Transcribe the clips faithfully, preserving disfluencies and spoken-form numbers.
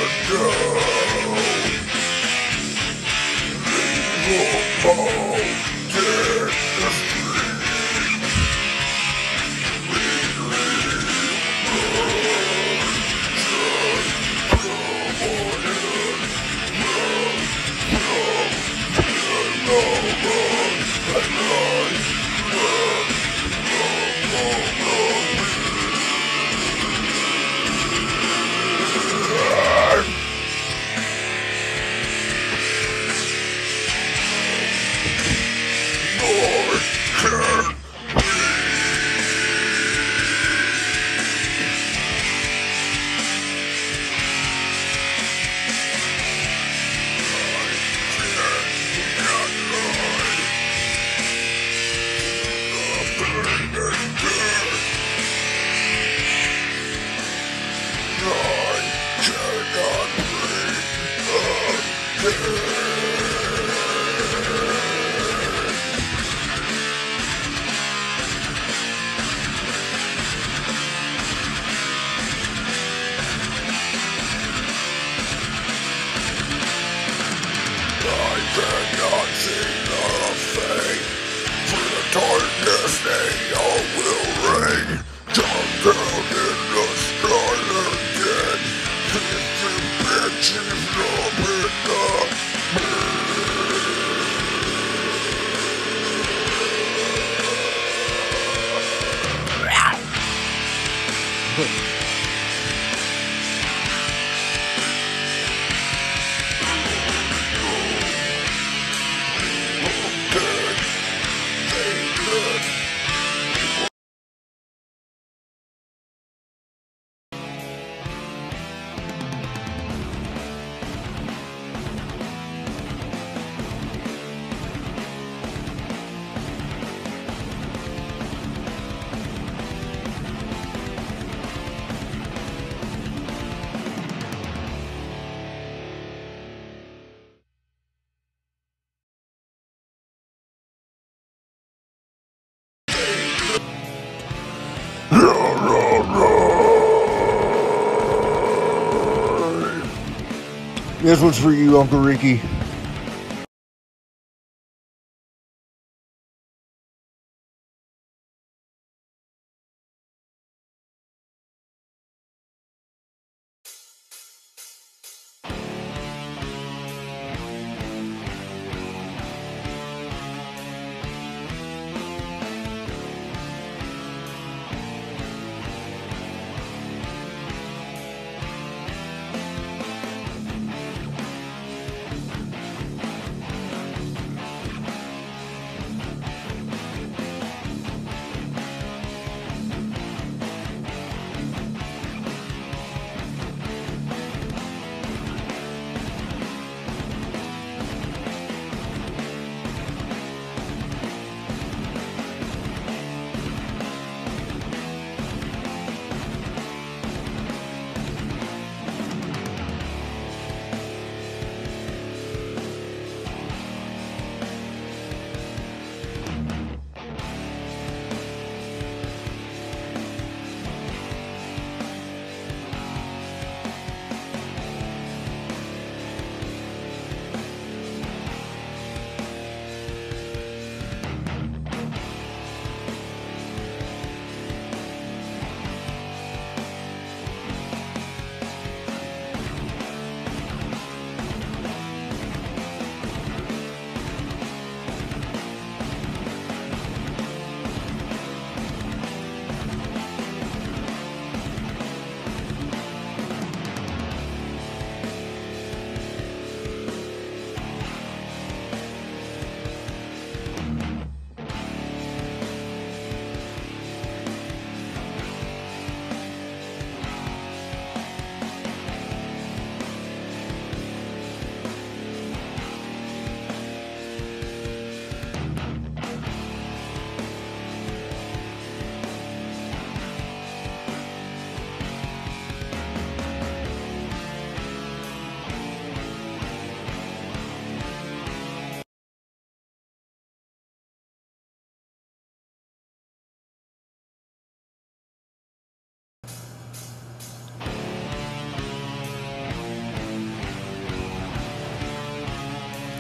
This one's for you, Uncle Ricky.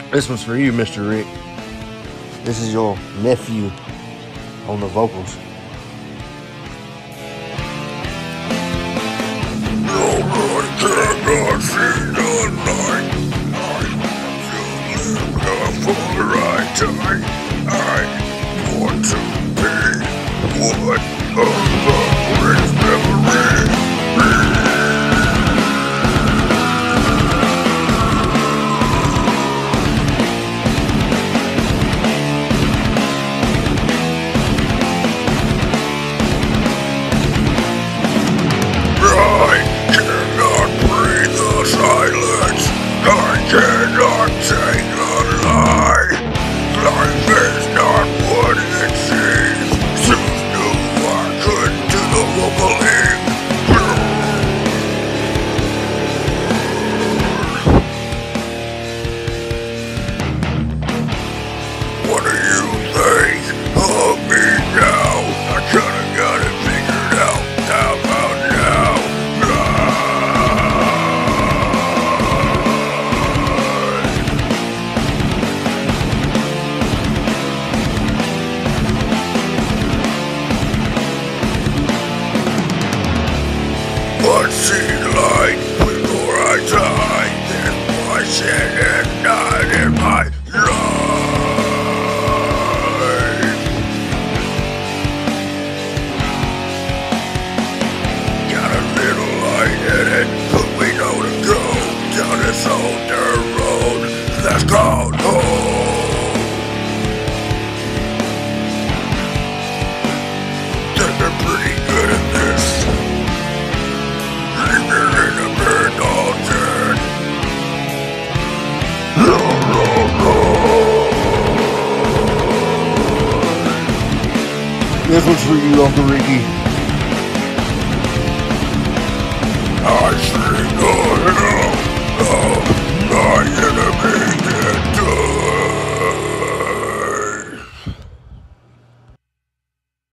This one's for you, Mister Rick. This is your nephew on the vocals. Nobody cannot see the light. I want to live for the right time. I want to be one of the great memories. I cannot take a lie. Life is not what it seems. Soon knew I couldn't do the wobbling. What do you think of me now? I kinda got it figured out. How about now? What seemed like before I died, this my sin and not in my life. Got a little light in it, but we know to go down this old dirt road that's called home. They've been pretty good at this. This one's for you, Uncle Ricky. I see the hell of my enemy dead.